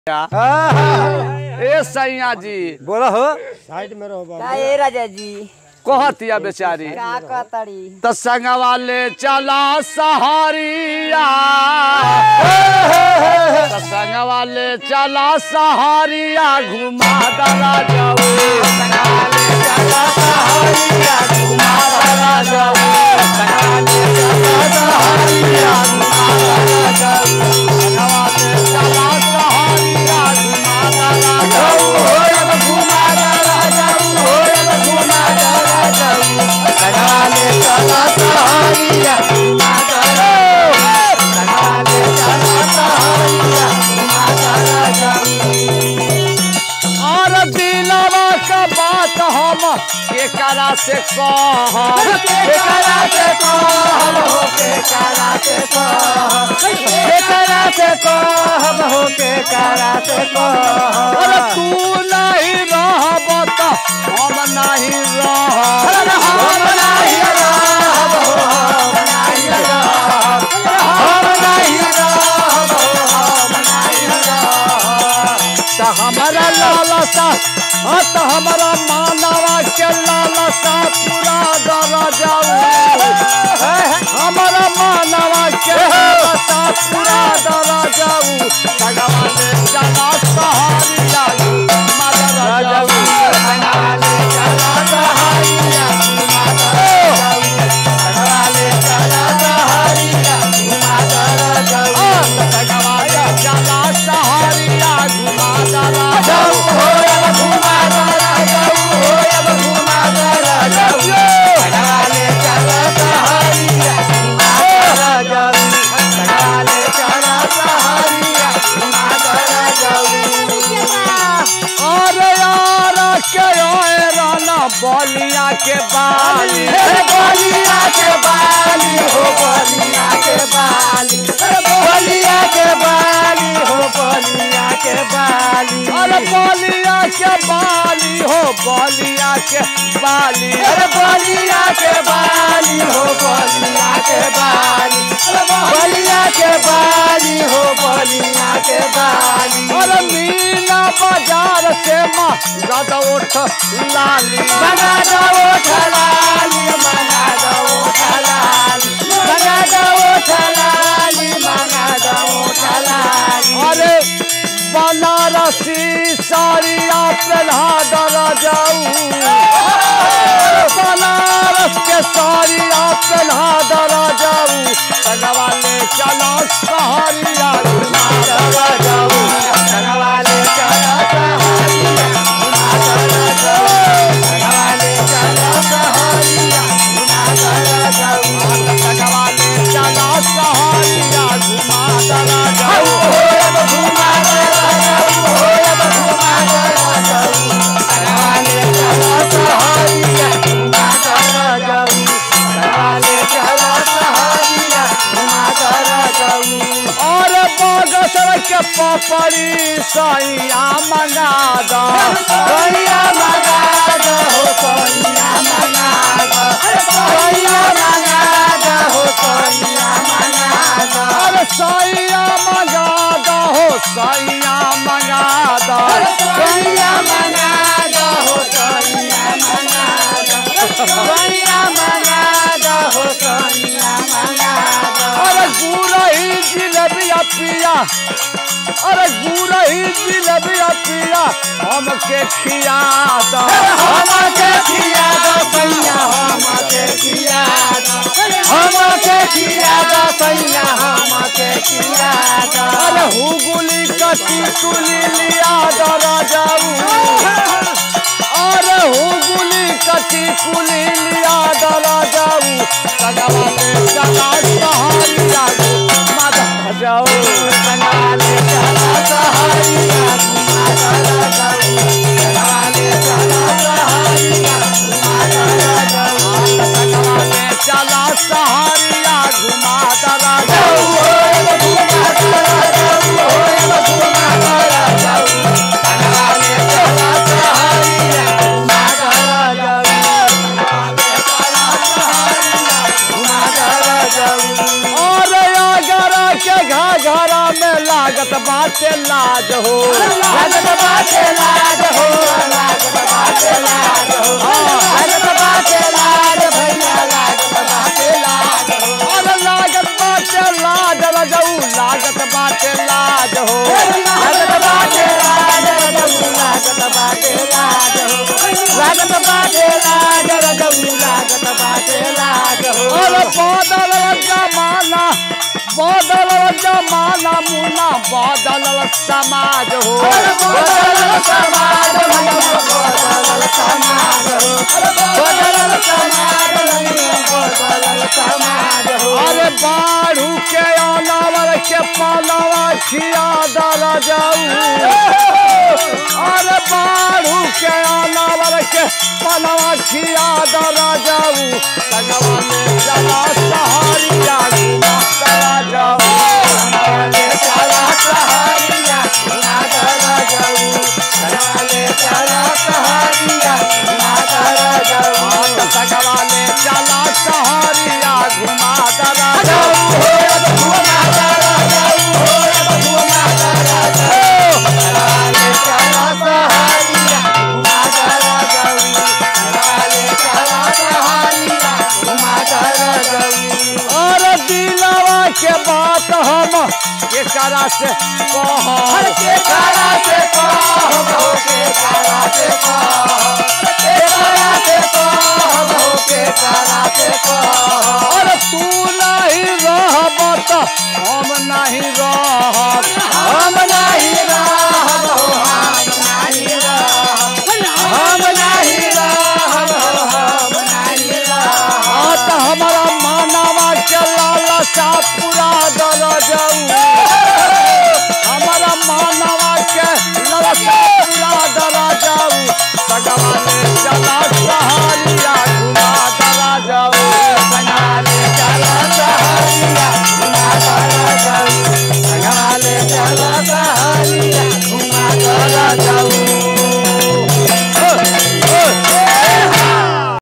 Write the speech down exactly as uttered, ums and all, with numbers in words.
ए सैया जी बोला हो साइड में रहो का ए राजा जी कहतिया बेचारी का कहतड़ी त संगवा ले चला सहारिया त संगवा ले चला सहारिया घुमा दरा जाऊ संगवा ले चला सहारिया घुमा दरा जाऊ संगवा ले चला सहारिया घुमा दरा जाऊ संगवा ले चला सहारिया घुमा दरा जाऊ घुमा दरा जाऊ घुमा दरा जाऊ संगवा ले चला सहारिया घुमा दरा संगवा ले चला सहारिया घुमा दरा जाऊ और दिलवा का बात हम केकरा से कहब केकरा से कहब हो केकरा से कहब केकरा से कहब हो केकरा से कहब और तू नहीं रहब त हम नहीं रहब हम नहीं रहब हम नहीं रहब हम नहीं रहब हम नहीं रहब त हमारा लालसा त हमारा मानवा के लालसा पूरा दरा जाऊ हमारा मानवा के लालसा पूरा दरा जाऊ संगवा ले चला सहारिया मदरा जाऊ संगवा ले चला सहारिया मदरा जाऊ संगवा ले चला सहारिया मदरा जाऊ संगवा ले चला सहारिया मदरा जाऊ घुमा दरा जाऊ घुमा दरा जाऊ संगवा ले चला सहारिया मदरा जाऊ संगवा ले चला सहारिया मदरा जाऊ अरे यार के राना बलिया के बाली बलिया के बाली हो बलिया के बाली बलिया के बाली हो बलिया के बाली अरे बलिया के बाली हो बलिया के बाली अरे बलिया के बाली हो बलिया के बाली बलिया के बाली हो बलिया के बाली अरे मीना बाजार से माँ गद उठ लाली मना दो उठ लाली मना दो उठ लाली मना दो उठ लाली मना दो उठ लाली अरे बनारसी साड़िया पहना दरा जाऊ बनारस के साड़िया पहना दरा जाऊ संगवा ले चला सहारिया घुमा दरा जाऊ संगवा ले चला सहारिया घुमा दरा जाऊ संगवा ले चला सहारिया घुमा दरा जाऊ संगवा ले चला सहारिया घुमा दरा जाऊ घुमा दरा जाऊ घुमा दरा जाऊ संगवा ले चला सहारिया घुमा दरा जाऊ संगवा ले चला सहारिया घुमा दरा जाऊ और बागसर के पापड़ी सैया मंगा दो सैया मंगा दो हो सैया मंगा दो सैया मंगा दो हो सैया मंगा दो अरे सैया मंगा दो हो सैया मंगा दो सैया मंगा दो हो सैया मंगा दो सैया मंगा दो हो सैया मंगा दो अरे गुरही जिलेबिया पिया अरे गुरही जिलेबिया पिया हमके खिया दो हमके खिया दो सैया हमके खिया दो हमके खिया दो सैया हमके खिया दो अरे हुगुली कटी कुली लिया दरा जाऊ अरे हुगुली कटी कुली लिया दरा जाऊ संगवा ले चला सहारिया मदरा जाऊ संगवा ले चला सहारिया मदरा जाऊ संगवा ले चला सहारिया मदरा जाऊ संगवा ले चला सहारिया घुमा दरा जाऊ घुमा दरा जाऊ घुमा दरा जाऊ संगवा ले चला सहारिया घुमा दरा जाऊ चला सहारिया घुमा दरा जाऊ और अगर के घाघरा में लागत बा बाटे लाज हो लागत बाटे लाज हो लागत बाटे लाज हो लागत बाटे लाज भैया लागत बाटे लाज हो अरे लागत बाटे लाज रजऊ लागत बाटे लाज हो लागत बाटे लाज रजऊ लागत बाटे लाज हो लागत बाटे लाज रजऊ लागत बाटे लाज हो अरे बादल जमाना बादल जमाना मुना बादल समाज हो बदल समाज भैया बदल समाज हो बदल समाज भैया बदल समाज हो अरे बाढ़ू के अनावर के पालवा खिया दर जाऊ अरे बाढ़ू के अनावर के पालवा खिया दर जाऊ लगवा में चला सहारिया घुमा करा जाऊ ले चला सहारिया घुमा कर जाऊ ले चला सहारिया घुमा कर जाऊ लगवा में चला सहारिया घुमा दरा जाऊ घुमा कर जाऊ घुमा कर जाऊ ले चला सहारिया घुमा कर जाऊ ले चला सहारिया घुमा कर जाऊ और दिलवा के बात हम केकरा से हर कह के कारा से कहो के कारा से कहो के कारा से कहो के कारा से कहो और तू नहीं रहब त हम नहीं रहब हम नहीं रहब हम नहीं रहब हम नहीं रहब हम नहीं रहब आ त हमारा मानवा के लालसा पूरा दर जाऊ हमारा मानवा के लालसा पूरा दर जाऊ सगवा ले